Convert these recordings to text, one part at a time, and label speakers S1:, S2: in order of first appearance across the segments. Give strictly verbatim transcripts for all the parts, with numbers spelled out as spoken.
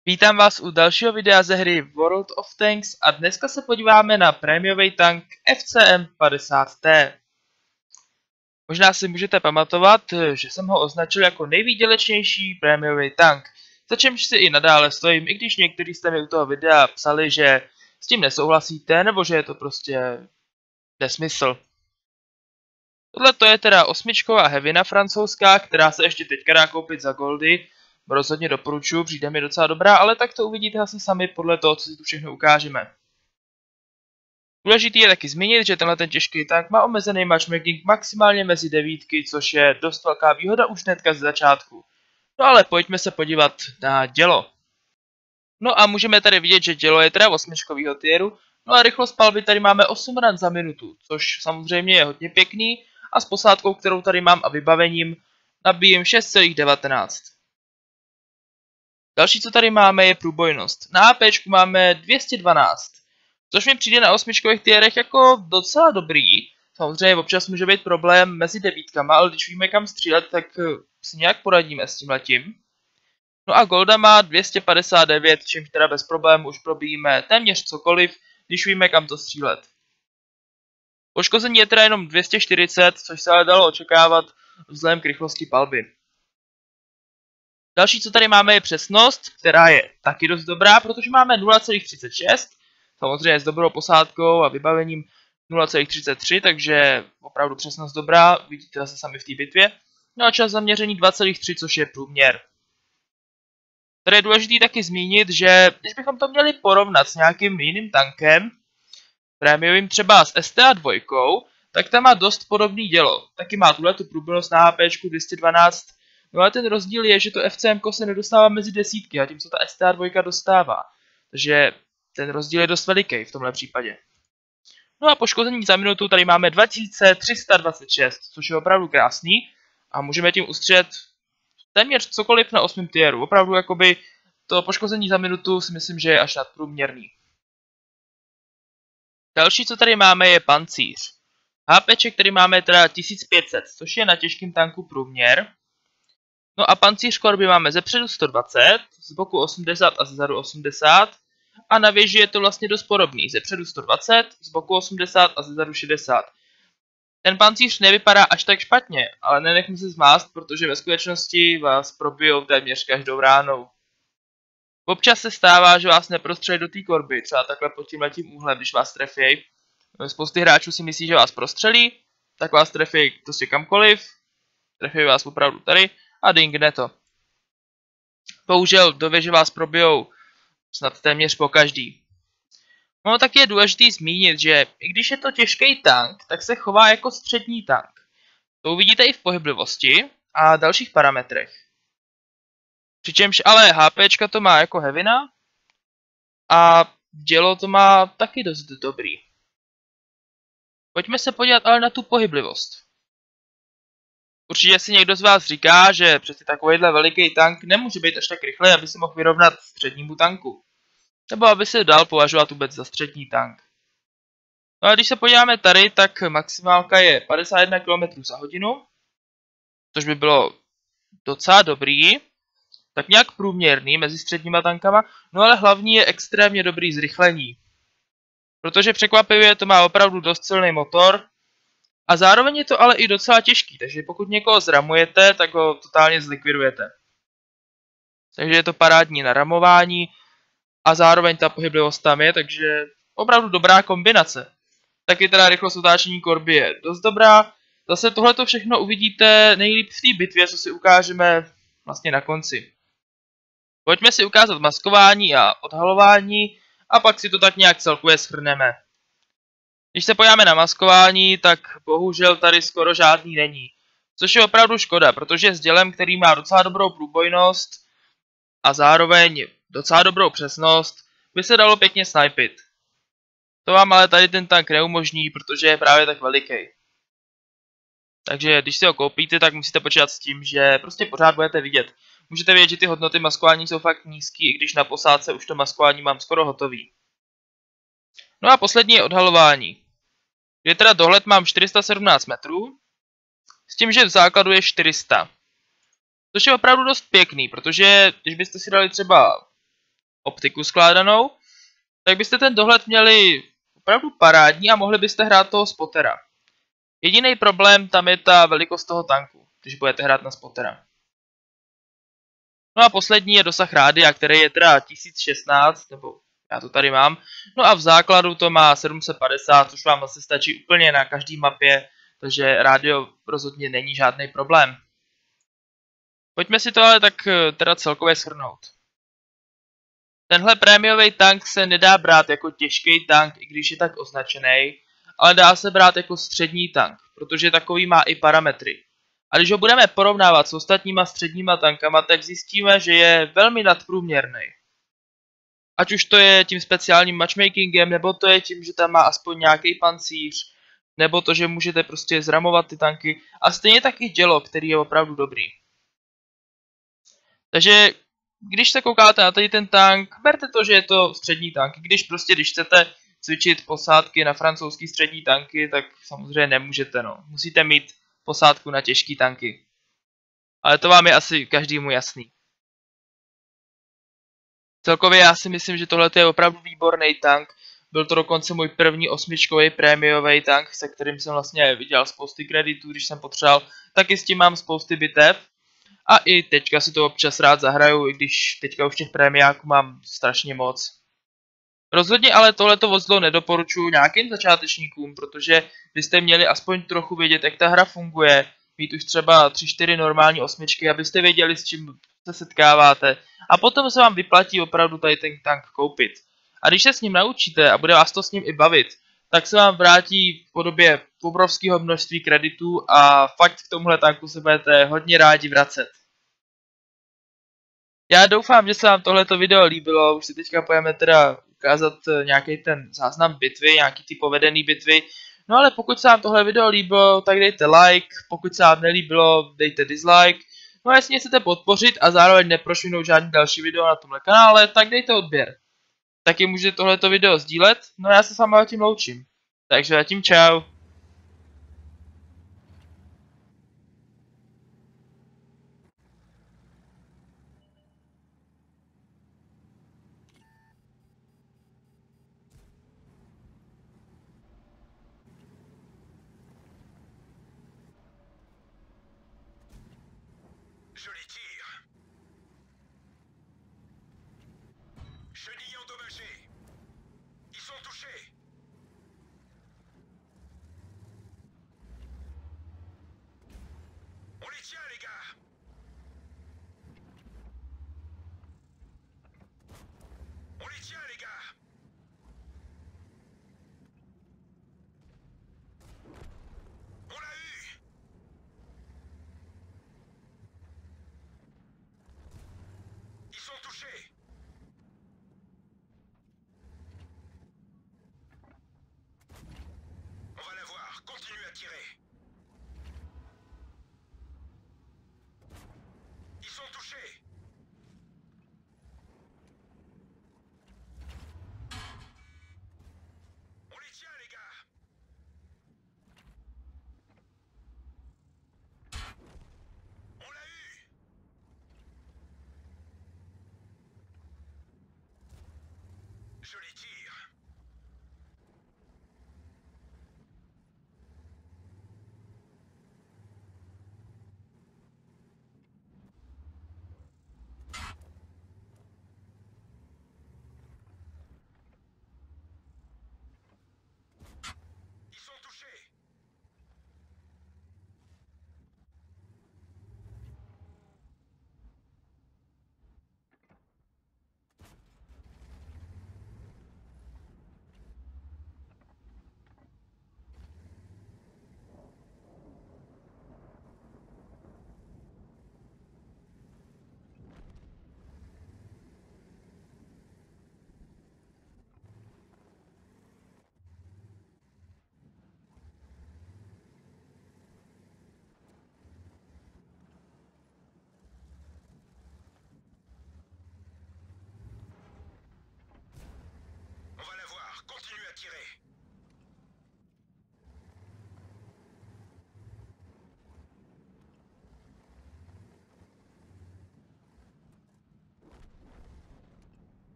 S1: Vítám vás u dalšího videa ze hry World of Tanks a dneska se podíváme na prémiový tank F C M padesát T. Možná si můžete pamatovat, že jsem ho označil jako nejvýdělečnější prémiový tank, za čemž si i nadále stojím, i když někteří jste mi u toho videa psali, že s tím nesouhlasíte, nebo že je to prostě nesmysl. Tohle to je teda osmičková heavina francouzská, která se ještě teďka dá koupit za goldy. Rozhodně doporučuji, přijde mi docela dobrá, ale tak to uvidíte asi sami podle toho, co si tu všechno ukážeme. Důležitý je taky zmínit, že tenhle ten těžký tank má omezený matchmaking maximálně mezi devítky, což je dost velká výhoda už hnedka z začátku. No ale pojďme se podívat na dělo. No a můžeme tady vidět, že dělo je teda osmičkovýho tieru, no a rychlost palby tady máme osm ran za minutu, což samozřejmě je hodně pěkný a s posádkou, kterou tady mám a vybavením, nabíjím šest celá devatenáct. Další, co tady máme, je průbojnost. Na APčku máme dvě stě dvanáct, což mi přijde na osmičkových tierech jako docela dobrý. Samozřejmě občas může být problém mezi devítkama, ale když víme kam střílet, tak si nějak poradíme s tímhletím. No a golda má dvě stě padesát devět, čímž teda bez problémů už probíjíme téměř cokoliv, když víme kam to střílet. Poškození je teda jenom dvě stě čtyřicet, což se ale dalo očekávat vzhledem k rychlosti palby. Další, co tady máme, je přesnost, která je taky dost dobrá, protože máme nula celá třicet šest, samozřejmě s dobrou posádkou a vybavením nula celá třicet tři, takže opravdu přesnost dobrá, vidíte zase sami v té bitvě. No a čas zaměření dva celá tři, což je průměr. Tady je důležité taky zmínit, že když bychom to měli porovnat s nějakým jiným tankem, prémiovým třeba s S T A dva, tak tam má dost podobný dělo. Taky má tuhletu průbojnost na HPčku dvě stě dvanáct. No ale ten rozdíl je, že to F C M se nedostává mezi desítky, a tím co ta S T A dva dostává. Takže ten rozdíl je dost veliký v tomhle případě. No a poškození za minutu tady máme dva tisíce tři sta dvacet šest, což je opravdu krásný. A můžeme tím ustřet téměř cokoliv na osmém tieru. Opravdu jakoby to poškození za minutu si myslím, že je až nadprůměrný. Další, co tady máme, je pancíř. HPček, který máme teda tisíc pět set, což je na těžkém tanku průměr. No a pancíř korby máme zepředu sto dvacet, z boku osmdesát a zezadu osmdesát. A na věži je to vlastně dost podobný, zepředu sto dvacet, z boku osmdesát a zezadu šedesát. Ten pancíř nevypadá až tak špatně, ale nenechme se zmást, protože ve skutečnosti vás probijou téměř každou ránou. Občas se stává, že vás neprostřelí do té korby, třeba takhle pod tímhletím úhlem, když vás trefějí. Spousty hráčů si myslí, že vás prostřelí, tak vás trefějí prostě kamkoliv, trefějí vás opravdu tady a dingne to. Bohužel do věže vás probijou snad téměř po každý. No tak je důležité zmínit, že i když je to těžký tank, tak se chová jako střední tank. To uvidíte i v pohyblivosti a dalších parametrech. Přičemž ale HPčka to má jako heavina a dělo to má taky dost dobrý. Pojďme se podívat ale na tu pohyblivost. Určitě si někdo z vás říká, že přeci takovýhle veliký tank nemůže být až tak rychlý, aby se mohl vyrovnat střednímu tanku. Nebo aby se dal považovat vůbec za střední tank. No a když se podíváme tady, tak maximálka je padesát jedna kilometrů za hodinu, což by bylo docela dobrý, tak nějak průměrný mezi středníma tankama, no ale hlavní je extrémně dobrý zrychlení. Protože překvapivě to má opravdu dost silný motor a zároveň je to ale i docela těžký, takže pokud někoho zramujete, tak ho totálně zlikvidujete. Takže je to parádní na ramování a zároveň ta pohyblivost tam je, takže opravdu dobrá kombinace. Taky teda rychlost otáčení korby je dost dobrá. Zase tohleto všechno uvidíte nejlíp v té bitvě, co si ukážeme vlastně na konci. Pojďme si ukázat maskování a odhalování a pak si to tak nějak celkově shrneme. Když se podíváme na maskování, tak bohužel tady skoro žádný není. Což je opravdu škoda, protože s dělem, který má docela dobrou průbojnost a zároveň docela dobrou přesnost, by se dalo pěkně snipit. To vám ale tady ten tank neumožní, protože je právě tak veliký. Takže když si ho koupíte, tak musíte počítat s tím, že prostě pořád budete vidět. Můžete vědět, že ty hodnoty maskování jsou fakt nízký, i když na posádce už to maskování mám skoro hotový. No a poslední je odhalování. Kde teda dohled mám čtyři sta sedmnáct metrů, s tím, že v základu je čtyři sta. Což je opravdu dost pěkný, protože když byste si dali třeba optiku skládanou, tak byste ten dohled měli opravdu parádní a mohli byste hrát toho spotera. Jediný problém tam je ta velikost toho tanku, když budete hrát na spotera. No a poslední je dosah rádia, který je teda tisíc šestnáct, nebo já to tady mám. No a v základu to má sedm set padesát, což vám asi stačí úplně na každý mapě, takže rádio rozhodně není žádný problém. Pojďme si to ale tak teda celkově shrnout. Tenhle prémiový tank se nedá brát jako těžký tank, i když je tak označený, ale dá se brát jako střední tank, protože takový má i parametry. A když ho budeme porovnávat s ostatníma středníma tankama, tak zjistíme, že je velmi nadprůměrný. Ať už to je tím speciálním matchmakingem, nebo to je tím, že tam má aspoň nějaký pancíř, nebo to, že můžete prostě zramovat ty tanky, a stejně tak i dělo, který je opravdu dobrý. Takže když se koukáte na tady ten tank, berte to, že je to střední tank. Když prostě, když chcete cvičit posádky na francouzský střední tanky, tak samozřejmě nemůžete, no. Musíte mít posádku na těžký tanky. Ale to vám je asi každému jasný. Celkově já si myslím, že tohle je opravdu výborný tank. Byl to dokonce můj první osmičkový prémiový tank, se kterým jsem vlastně vydělal spousty kreditů, když jsem potřeboval. Taky s tím mám spousty bitev. A i teďka si to občas rád zahraju, i když teďka už těch prémiáků mám strašně moc. Rozhodně ale tohleto vozidlo nedoporučuji nějakým začátečníkům, protože byste měli aspoň trochu vědět, jak ta hra funguje, mít už třeba tři čtyři normální osmičky, abyste věděli, s čím se setkáváte. A potom se vám vyplatí opravdu tady ten tank koupit. A když se s ním naučíte a bude vás to s ním i bavit, tak se vám vrátí v podobě obrovského množství kreditů a fakt k tomuhle tanku se budete hodně rádi vracet. Já doufám, že se vám tohleto video líbilo, už si teďka pojďme teda ukázat nějaký ten záznam bitvy, nějaký ty povedený bitvy. No ale pokud se vám tohle video líbilo, tak dejte like, pokud se vám nelíbilo, dejte dislike. No a jestli mě chcete podpořit a zároveň neprošvihnout žádný další video na tomhle kanále, tak dejte odběr. Taky můžete tohleto video sdílet, no a já se s vámi tím loučím. Takže zatím čau.
S2: Joli tir. Chenilles endommagées. Ils sont touchés. On les tient, les gars. On les tient, les gars. On l'a eu. Ils sont touchés. On va l'avoir. Continue à tirer. Ils sont touchés. On les tient, les gars. On l'a eu.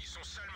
S2: Ils sont salés.